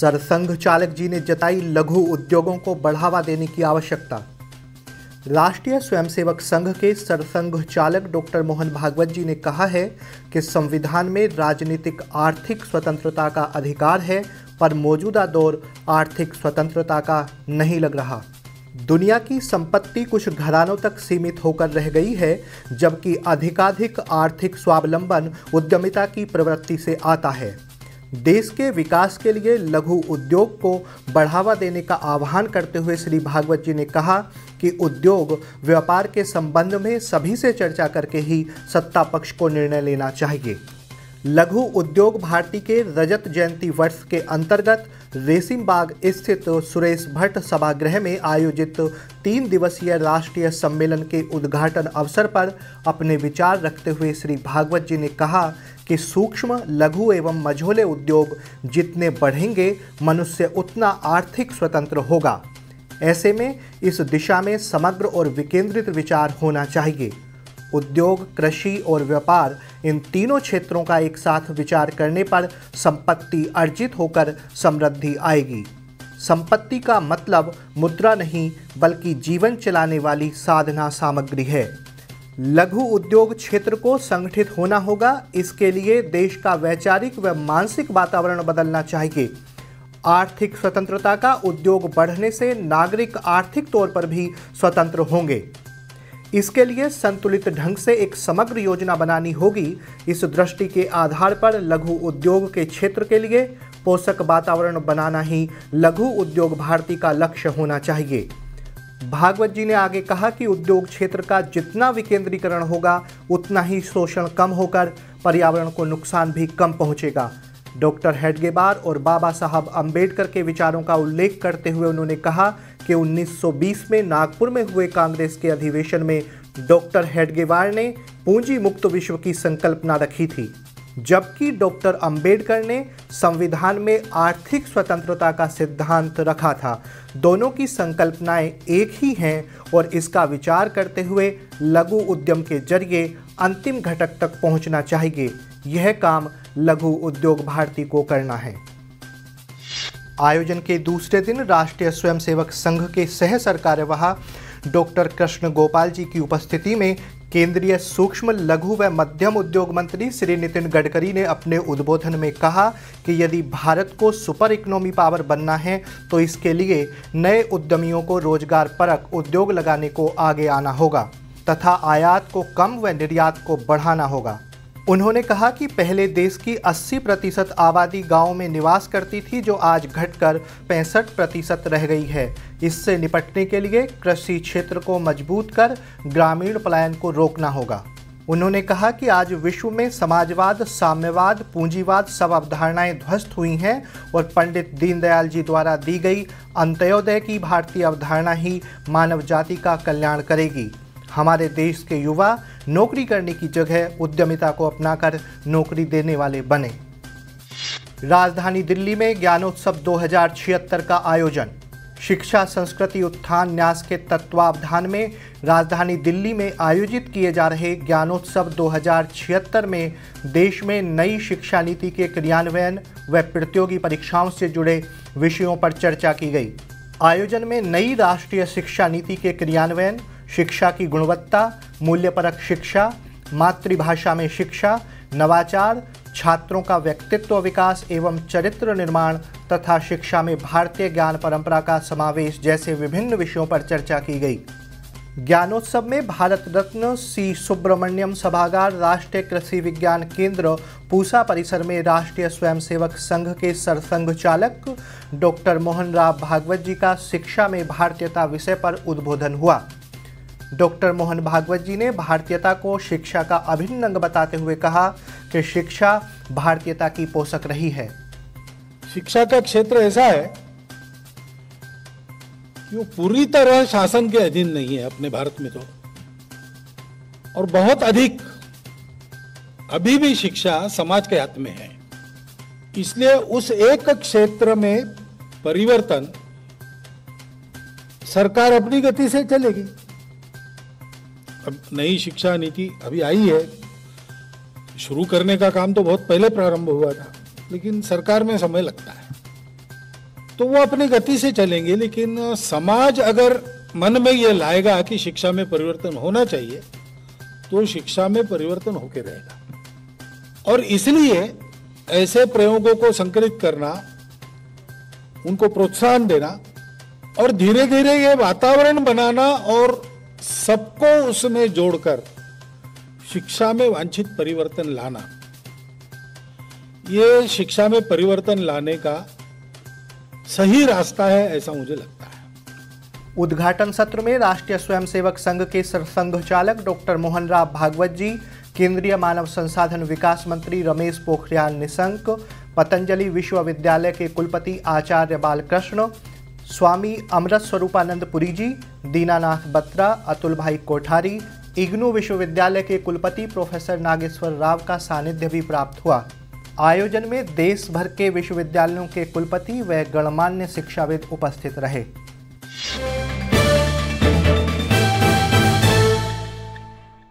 सरसंघ चालक जी ने जताई लघु उद्योगों को बढ़ावा देने की आवश्यकता। राष्ट्रीय स्वयंसेवक संघ के सरसंघ चालक डॉक्टर मोहन भागवत जी ने कहा है कि संविधान में राजनीतिक आर्थिक स्वतंत्रता का अधिकार है, पर मौजूदा दौर आर्थिक स्वतंत्रता का नहीं लग रहा। दुनिया की संपत्ति कुछ घरानों तक सीमित होकर रह गई है, जबकि अधिकाधिक आर्थिक स्वावलंबन उद्यमिता की प्रवृत्ति से आता है। देश के विकास के लिए लघु उद्योग को बढ़ावा देने का आह्वान करते हुए श्री भागवत जी ने कहा कि उद्योग व्यापार के संबंध में सभी से चर्चा करके ही सत्ता पक्ष को निर्णय लेना चाहिए। लघु उद्योग भारती के रजत जयंती वर्ष के अंतर्गत रेसिम बाग स्थित सुरेश भट्ट सभागृह में आयोजित 3 दिवसीय राष्ट्रीय सम्मेलन के उद्घाटन अवसर पर अपने विचार रखते हुए श्री भागवत जी ने कहा कि सूक्ष्म, लघु एवं मझोले उद्योग जितने बढ़ेंगे, मनुष्य उतना आर्थिक स्वतंत्र होगा। ऐसे में इस दिशा में समग्र और विकेंद्रित विचार होना चाहिए। उद्योग, कृषि और व्यापार, इन तीनों क्षेत्रों का एक साथ विचार करने पर संपत्ति अर्जित होकर समृद्धि आएगी। संपत्ति का मतलब मुद्रा नहीं, बल्कि जीवन चलाने वाली साधना सामग्री है। लघु उद्योग क्षेत्र को संगठित होना होगा। इसके लिए देश का वैचारिक व मानसिक वातावरण बदलना चाहिए। आर्थिक स्वतंत्रता का उद्योग बढ़ने से नागरिक आर्थिक तौर पर भी स्वतंत्र होंगे। इसके लिए संतुलित ढंग से एक समग्र योजना बनानी होगी। इस दृष्टि के आधार पर लघु उद्योग के क्षेत्र के लिए पोषक वातावरण बनाना ही लघु उद्योग भारती का लक्ष्य होना चाहिए। भागवत जी ने आगे कहा कि उद्योग क्षेत्र का जितना विकेंद्रीकरण होगा, उतना ही शोषण कम होकर पर्यावरण को नुकसान भी कम पहुंचेगा। डॉक्टर हेडगेवार और बाबा साहब अंबेडकर के विचारों का उल्लेख करते हुए उन्होंने कहा कि 1920 में नागपुर में हुए कांग्रेस के अधिवेशन में डॉक्टर हेडगेवार ने पूंजी मुक्त विश्व की संकल्पना रखी थी, जबकि डॉक्टर अंबेडकर ने संविधान में आर्थिक स्वतंत्रता का सिद्धांत रखा था। दोनों की संकल्पनाएं एक ही हैं और इसका विचार करते हुए लघु उद्यम के जरिए अंतिम घटक तक पहुंचना चाहिए। यह काम लघु उद्योग भारती को करना है। आयोजन के दूसरे दिन राष्ट्रीय स्वयंसेवक संघ के सह सरकार्यवाह डॉक्टर कृष्ण गोपाल जी की उपस्थिति में केंद्रीय सूक्ष्म, लघु व मध्यम उद्योग मंत्री श्री नितिन गडकरी ने अपने उद्बोधन में कहा कि यदि भारत को सुपर इकोनॉमी पावर बनना है तो इसके लिए नए उद्यमियों को रोजगार परक उद्योग लगाने को आगे आना होगा तथा आयात को कम व निर्यात को बढ़ाना होगा। उन्होंने कहा कि पहले देश की 80% आबादी गांवों में निवास करती थी, जो आज घटकर 65% रह गई है। इससे निपटने के लिए कृषि क्षेत्र को मजबूत कर ग्रामीण पलायन को रोकना होगा। उन्होंने कहा कि आज विश्व में समाजवाद, साम्यवाद, पूंजीवाद सब अवधारणाएं ध्वस्त हुई हैं और पंडित दीनदयाल जी द्वारा दी गई अंत्योदय की भारतीय अवधारणा ही मानव जाति का कल्याण करेगी। हमारे देश के युवा नौकरी करने की जगह उद्यमिता को अपनाकर नौकरी देने वाले बने। राजधानी दिल्ली में ज्ञानोत्सव 2076 का आयोजन। शिक्षा, संस्कृति, उत्थान, न्यास के तत्वावधान में राजधानी दिल्ली में आयोजित किए जा रहे ज्ञानोत्सव 2076 में देश में नई शिक्षा नीति के क्रियान्वयन व प्रतियोगी परीक्षाओं से जुड़े विषयों पर चर्चा की गई। आयोजन में नई राष्ट्रीय शिक्षा नीति के क्रियान्वयन, शिक्षा की गुणवत्ता, मूल्यपरक शिक्षा, मातृभाषा में शिक्षा, नवाचार, छात्रों का व्यक्तित्व विकास एवं चरित्र निर्माण तथा शिक्षा में भारतीय ज्ञान परंपरा का समावेश जैसे विभिन्न विषयों पर चर्चा की गई। ज्ञानोत्सव में भारत रत्न सी सुब्रमण्यम सभागार, राष्ट्रीय कृषि विज्ञान केंद्र पूसा परिसर में राष्ट्रीय स्वयंसेवक संघ के सरसंघ चालक डॉक्टर मोहन राव भागवत जी का शिक्षा में भारतीयता विषय पर उद्बोधन हुआ। डॉक्टर मोहन भागवत जी ने भारतीयता को शिक्षा का अभिन्न अंग बताते हुए कहा कि शिक्षा भारतीयता की पोषक रही है। शिक्षा का क्षेत्र ऐसा है कि वो पूरी तरह शासन के अधीन नहीं है अपने भारत में तो, और बहुत अधिक अभी भी शिक्षा समाज के हाथ में है। इसलिए उस एक क्षेत्र में परिवर्तन सरकार अपनी गति से चलेगी। अब नई शिक्षा नीति अभी आई है, शुरू करने का काम तो बहुत पहले प्रारंभ हुआ था, लेकिन सरकार में समय लगता है। तो वो अपनी गति से चलेंगे, लेकिन समाज अगर मन में ये लाएगा कि शिक्षा में परिवर्तन होना चाहिए तो शिक्षा में परिवर्तन होके रहेगा। और इसलिए ऐसे प्रयोगों को संकलित करना, उनको प्रोत्साहन देना और धीरे धीरे ये वातावरण बनाना और सबको उसमें जोड़कर शिक्षा में वांछित परिवर्तन लाना, ये शिक्षा में परिवर्तन लाने का सही रास्ता है, ऐसा मुझे लगता है। उद्घाटन सत्र में राष्ट्रीय स्वयंसेवक संघ के सरसंघ चालक डॉक्टर मोहनराव भागवत जी, केंद्रीय मानव संसाधन विकास मंत्री रमेश पोखरियाल निशंक, पतंजलि विश्वविद्यालय के कुलपति आचार्य बालकृष्ण, स्वामी अमृत स्वरूपानंद पुरी जी, दीनानाथ बत्रा, अतुल भाई कोठारी, इग्नू विश्वविद्यालय के कुलपति प्रोफेसर नागेश्वर राव का सानिध्य भी प्राप्त हुआ। आयोजन में देश भर के विश्वविद्यालयों के कुलपति व गणमान्य शिक्षाविद उपस्थित रहे।